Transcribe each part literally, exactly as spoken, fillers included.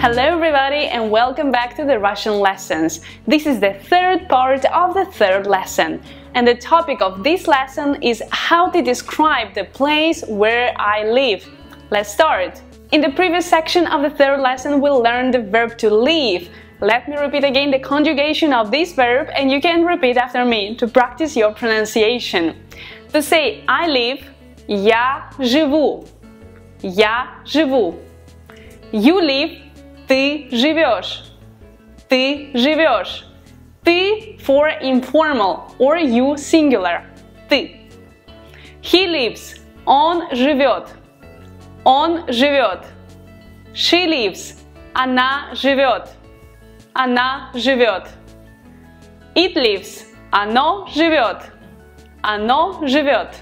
Hello everybody and welcome back to the Russian lessons. This is the third part of the third lesson. And the topic of this lesson is how to describe the place where I live. Let's start. In the previous section of the third lesson, we learned the verb to live. Let me repeat again the conjugation of this verb and you can repeat after me to practice your pronunciation. To say I live, я живу. Я живу. You live, ты живешь. Ты живешь. Ты for informal or you singular. Ты. He lives. Он живет. Он живет. She lives. Она живет. Она живет. It lives. Оно живет. Оно живет.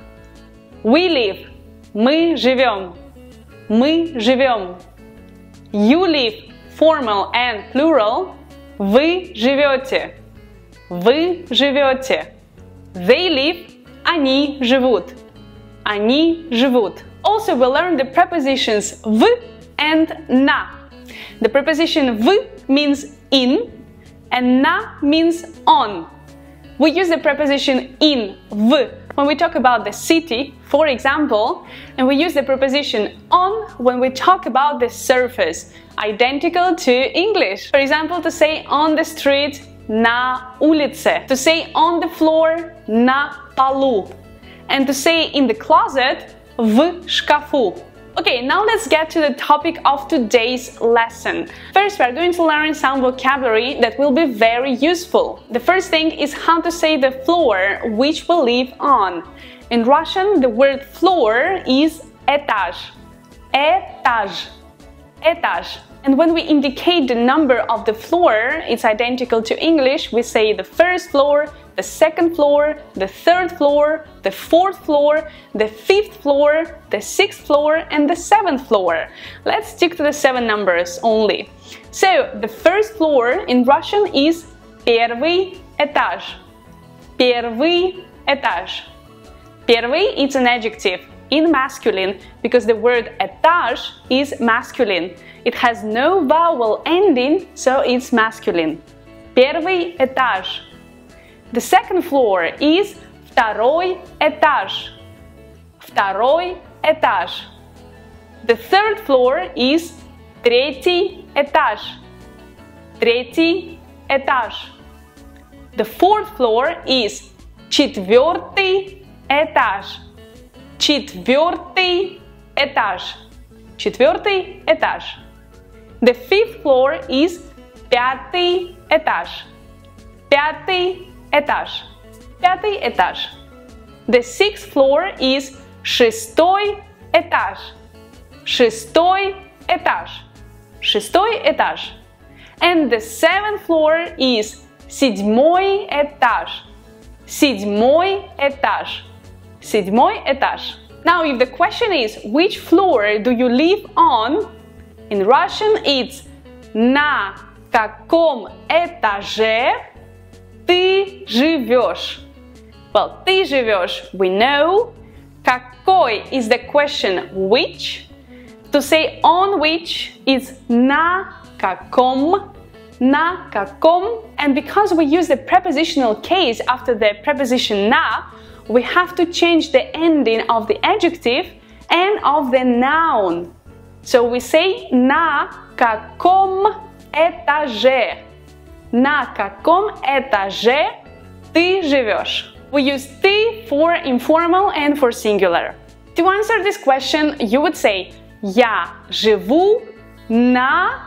We live. Мы живем. Мы живем. You live. Formal and plural. Вы живете. Вы живете. They live. Они живут. Они живут. Also, we learned the prepositions в and на. The preposition в means in and на means on. We use the preposition in, в, when we talk about the city, for example, and we use the preposition on when we talk about the surface, identical to English. For example, to say on the street, на улице. To say on the floor, на полу. And to say in the closet, в шкафу. Okay, now let's get to the topic of today's lesson. First, we are going to learn some vocabulary that will be very useful. The first thing is how to say the floor which we live on. In Russian, the word floor is этаж. Этаж. Этаж. And when we indicate the number of the floor, it's identical to English. We say the first floor, the second floor, the third floor, the fourth floor, the fifth floor, the sixth floor, and the seventh floor. Let's stick to the seven numbers only. So, the first floor in Russian is первый этаж. Первый этаж. Первый, it's an adjective in masculine because the word этаж is masculine. It has no vowel ending, so it's masculine. Первый этаж. The second floor is второй этаж. Второй этаж. The third floor is третий этаж. Третий этаж. The fourth floor is четвертый этаж. Четвертый этаж. Четвертый этаж. The fifth floor is пятый этаж. Пятый этаж. Пятый этаж. The sixth floor is шестой этаж. Шестой этаж. Шестой этаж. And the seventh floor is седьмой этаж. Седьмой этаж. Седьмой этаж. Now, if the question is which floor do you live on, in Russian it's на каком этаже ты живешь. Well, ты живешь, we know. Какой is the question which. To say on which is на каком. На каком. And because we use the prepositional case after the preposition на, we have to change the ending of the adjective and of the noun. So we say на каком этаже. На каком этаже ты живешь? We use ты for informal and for singular. To answer this question, you would say я живу на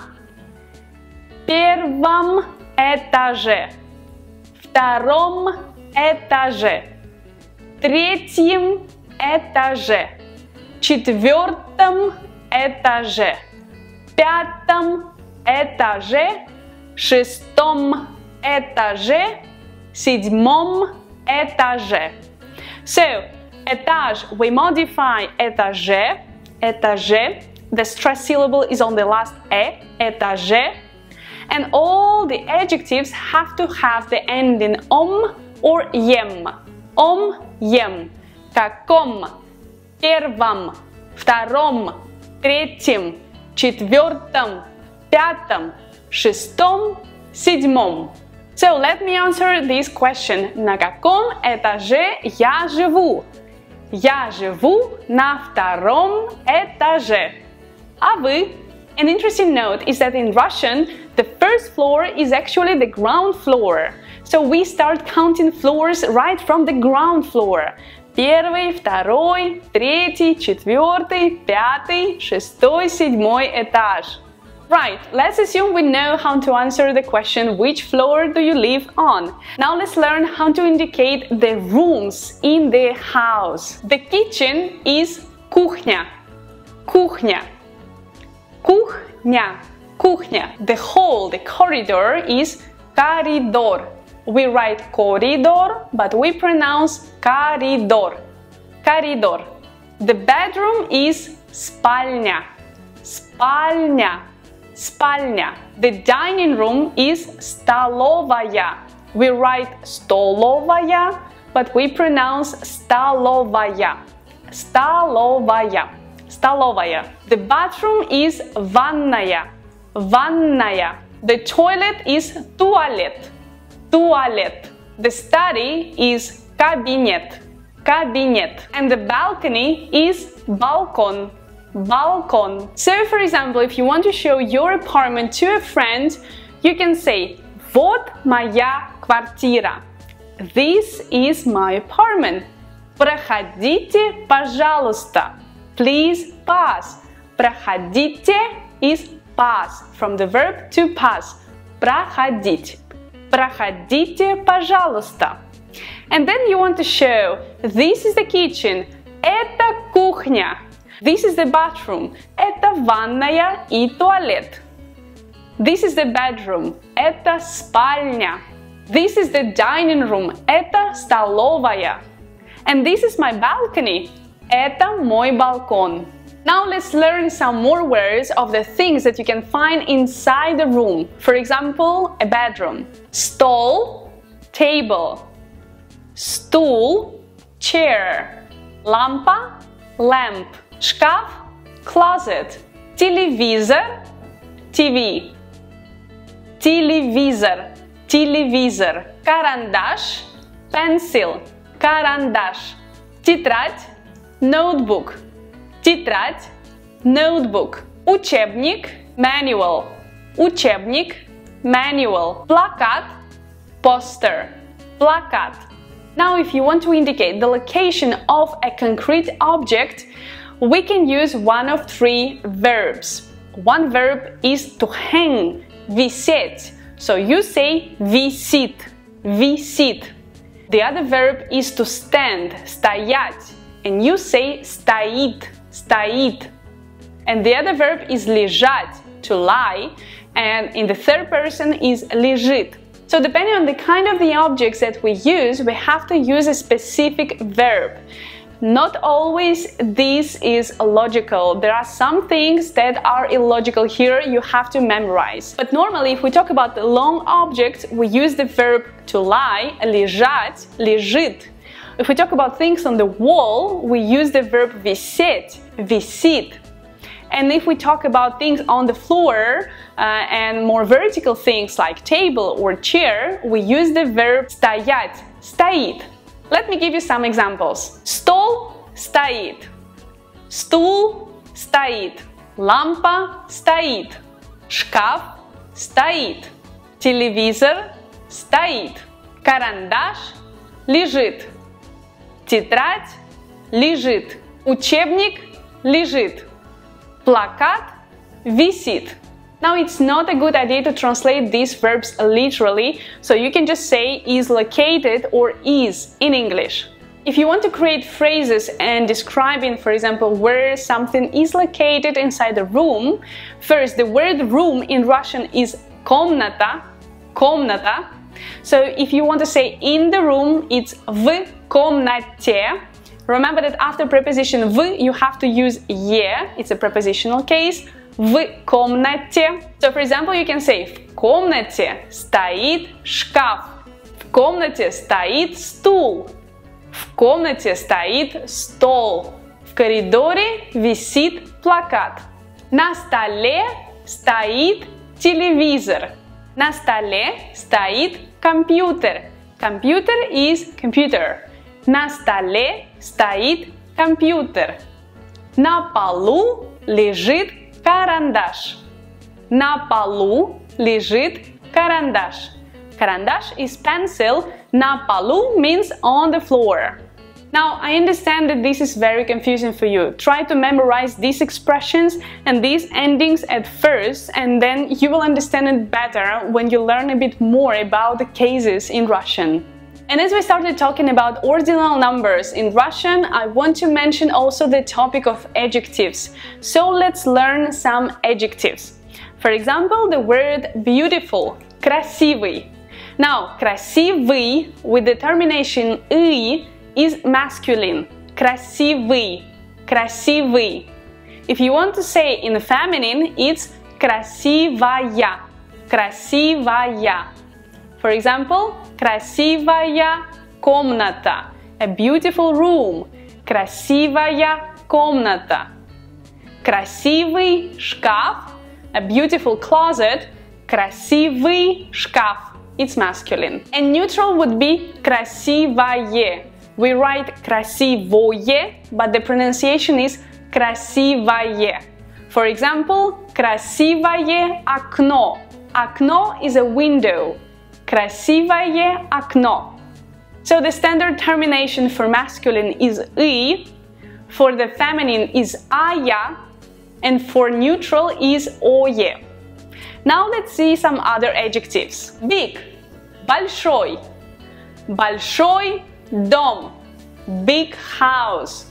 первом этаже, втором этаже, третьем этаже, четвертом этаже, пятом этаже, шестом этаже, седьмом этаже. So, étage, we modify étage, étage, the stress syllable is on the last e, étage, and all the adjectives have to have the ending om or ем. Om, ем. Каком, первом, втором, третьем, четвертом, пятом, шестом, седьмом. So let me answer this question. На каком этаже я живу? Я живу на втором этаже. А вы? An interesting note is that in Russian, the first floor is actually the ground floor. So we start counting floors right from the ground floor. Первый, второй, третий, четвертый, пятый, шестой, седьмой этаж. Right, let's assume we know how to answer the question which floor do you live on. Now let's learn how to indicate the rooms in the house. The kitchen is кухня. Кухня. Кухня. Кухня. The hall, the corridor is коридор. We write corridor, but we pronounce коридор. Коридор. The bedroom is спальня. Спальня. Спальня. The dining room is столовая. We write столовая, but we pronounce столовая. Столовая. Столовая. The bathroom is ванная. Ванная. The toilet is туалет. Туалет. The study is кабинет. Кабинет. And the balcony is балкон. Balkon. So, for example, if you want to show your apartment to a friend, you can say Вот моя квартира. This is my apartment. Проходите, пожалуйста. Please pass. Проходите is pass, from the verb to pass. Проходить. Проходите, пожалуйста. And then you want to show this is the kitchen. Это кухня. This is the bathroom. Это ванная и туалет. This is the bedroom. Это спальня. This is the dining room. Это столовая. And this is my balcony. Это мой балкон. Now let's learn some more words of the things that you can find inside the room. For example, a bedroom. Stол, table. Stool, chair. Лампа, lamp. Шкаф, closet. Телевизор, T V. Телевизор, телевизор. Карандаш, pencil. Карандаш. Тетрадь, notebook. Тетрадь, notebook. Учебник, manual. Учебник, manual. Плакат, poster. Плакат. Now, if you want to indicate the location of a concrete object, we can use one of three verbs. One verb is to hang, висеть. So you say висит, висит. The other verb is to stand, стоять. And you say стоит, стоит. And the other verb is лежать, to lie. And in the third person is лежит. So depending on the kind of the objects that we use, we have to use a specific verb. Not always this is logical. There are some things that are illogical here, you have to memorize. But normally, if we talk about the long objects, we use the verb to lie, лежать, лежит. If we talk about things on the wall, we use the verb висеть, висит. And if we talk about things on the floor uh, and more vertical things like table or chair, we use the verb стоять, стоит. Let me give you some examples. Стол стоит. Стул стоит. Лампа стоит. Шкаф стоит. Телевизор стоит. Карандаш лежит. Тетрадь лежит. Учебник лежит. Плакат висит. Now, it's not a good idea to translate these verbs literally, so you can just say is located or is in English. If you want to create phrases and describing, for example, where something is located inside the room, first, the word room in Russian is комната, комната. So if you want to say in the room, it's в комнате. Remember that after preposition в, you have to use е, it's a prepositional case. В комнате. So, for example, you can say в комнате стоит шкаф. В комнате стоит стул. В комнате стоит стол. В коридоре висит плакат. На столе стоит телевизор. На столе стоит компьютер. Computer is computer. На столе стоит компьютер. На полу лежит карандаш. На полу лежит карандаш. Карандаш is pencil. На полу means on the floor. Now, I understand that this is very confusing for you. Try to memorize these expressions and these endings at first, and then you will understand it better when you learn a bit more about the cases in Russian. And as we started talking about ordinal numbers in Russian, I want to mention also the topic of adjectives. So let's learn some adjectives. For example, the word beautiful, красивый. Now, красивый with the termination «ый» is masculine. Красивый, красивый. If you want to say in the feminine, it's красивая, красивая. For example, красивая комната, a beautiful room. Красивая комната. Красивый шкаф, a beautiful closet. Красивый шкаф. It's masculine. And neutral would be красивое. We write красивое, but the pronunciation is красивое. For example, красивое окно. Окно is a window. Красивое окно. So the standard termination for masculine is «ы», for the feminine is «ая», and for neutral is «ое». Now let's see some other adjectives. Big, большой. Большой дом, big house.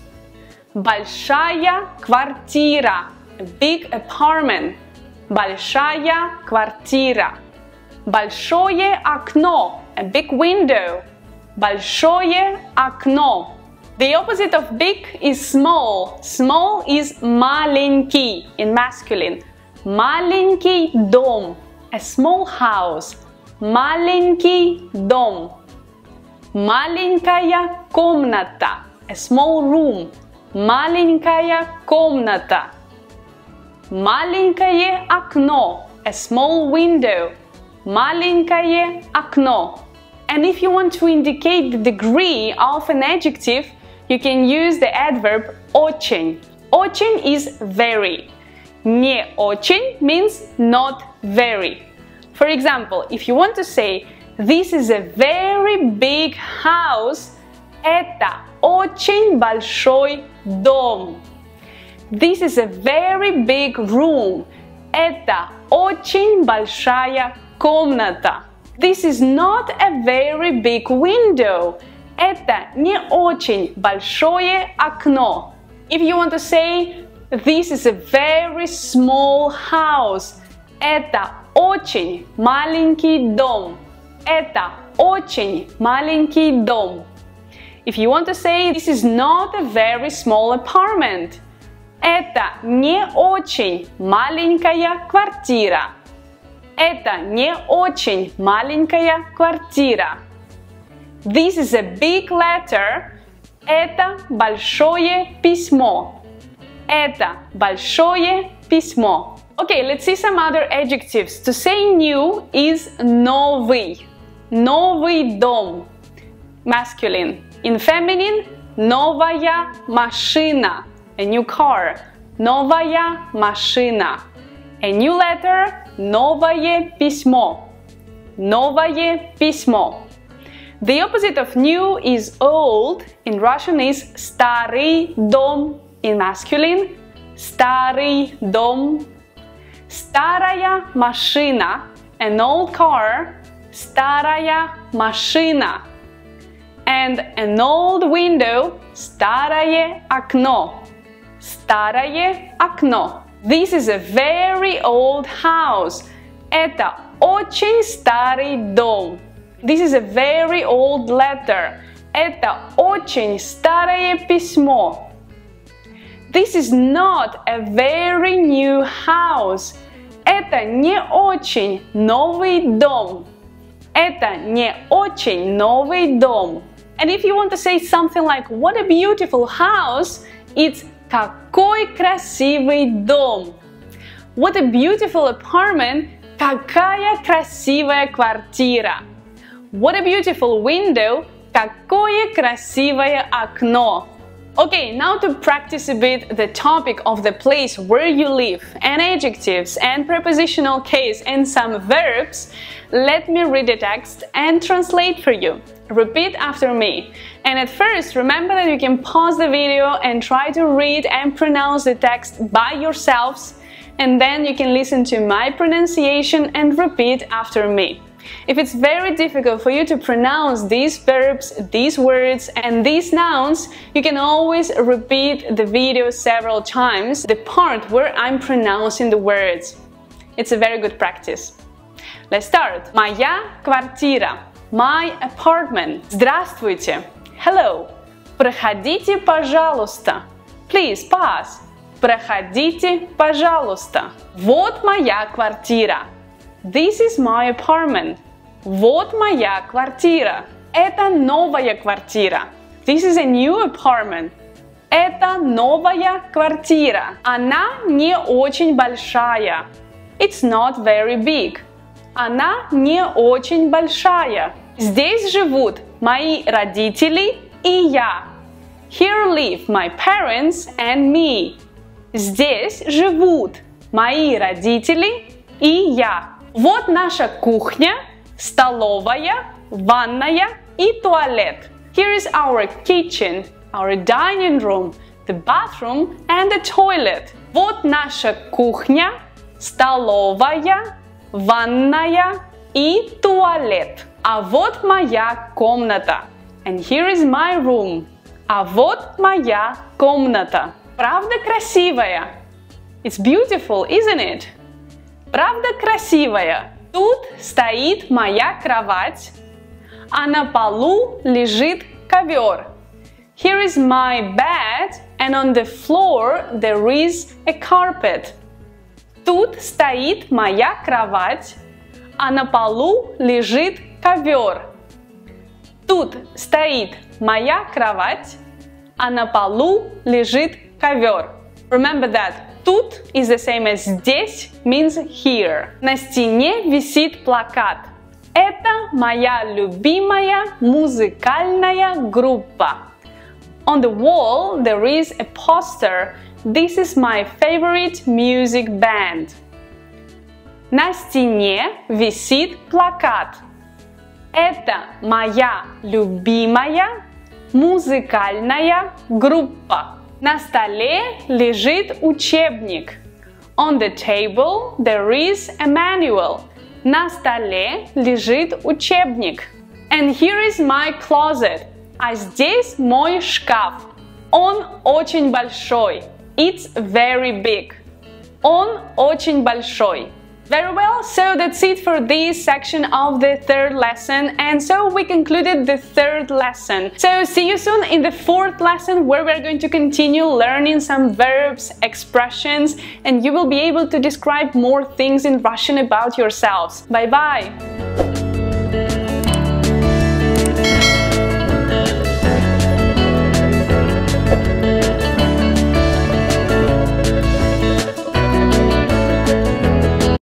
Большая квартира, big apartment. Большая квартира. Большое окно, a big window. Большое окно. The opposite of big is small. Small is маленький in masculine. Маленький дом, a small house. Маленький дом. Маленькая комната, a small room. Маленькая комната. Маленькое окно, a small window. Маленькое окно. And if you want to indicate the degree of an adjective, you can use the adverb очень. Очень is very. Не очень means not very. For example, if you want to say this is a very big house, это очень большой дом. This is a very big room. Это очень большая комната. This is not a very big window. Это не очень большое окно. If you want to say this is a very small house, это очень маленький дом. Это очень маленький дом. If you want to say this is not a very small apartment, это не очень маленькая квартира. Это не очень маленькая квартира. This is a big letter. Это большое письмо. Это большое письмо. Okay, let's see some other adjectives. To say new is новый. Новый дом. Masculine. In feminine, новая машина. A new car. Новая машина. A new letter. Новое письмо. Новое письмо. The opposite of new is old. In Russian is старый дом. In masculine, старый дом. Старая машина. An old car. Старая машина. And an old window. Старое окно. Старое окно. This is a very old house. Это очень старый дом. This is a very old letter. Это очень старое письмо. This is not a very new house. Это не очень новый дом. Это не очень новый дом. And if you want to say something like, what a beautiful house, it's какой красивый дом. What a beautiful apartment, Какая красивая квартира! What a beautiful window! Какое красивое окно! Okay, now to practice a bit the topic of the place where you live, and adjectives, and prepositional case, and some verbs, let me read the text and translate for you. Repeat after me. And at first, remember that you can pause the video and try to read and pronounce the text by yourselves, and then you can listen to my pronunciation and repeat after me. If it's very difficult for you to pronounce these verbs, these words, and these nouns, you can always repeat the video several times, the part where I'm pronouncing the words. It's a very good practice. Let's start. Моя квартира. My apartment. Здравствуйте. Hello. Проходите, пожалуйста. Please pass. Проходите, пожалуйста. Вот моя квартира. This is my apartment. Вот моя квартира. Это новая квартира. This is a new apartment. Это новая квартира. Она не очень большая. It's not very big. Она не очень большая. Здесь живут мои родители и я. Here live my parents and me. Здесь живут мои родители и я. Вот наша кухня, столовая, ванная и туалет. Here is our kitchen, our dining room, the bathroom and the toilet. Вот наша кухня, столовая, ванная и туалет. А вот моя комната. And here is my room. А вот моя комната. Правда красивая? It's beautiful, isn't it? Правда красивая? Тут стоит моя кровать, а на полу лежит ковер. Here is my bed, and on the floor there is a carpet. Тут стоит моя кровать, а на полу лежит ковер. Тут стоит моя кровать, а на полу лежит ковер. Remember that. Тут is the same as здесь means here. На стене висит плакат. Это моя любимая музыкальная группа. On the wall there is a poster. This is my favorite music band. На стене висит плакат. Это моя любимая музыкальная группа. На столе лежит учебник. On the table there is a manual. На столе лежит учебник. And here is my closet. А здесь мой шкаф. Он очень большой. It's very big. Он очень большой. Very well, so that's it for this section of the third lesson, and so we concluded the third lesson. So see you soon in the fourth lesson, where we're going to continue learning some verbs, expressions, and you will be able to describe more things in Russian about yourselves. Bye bye!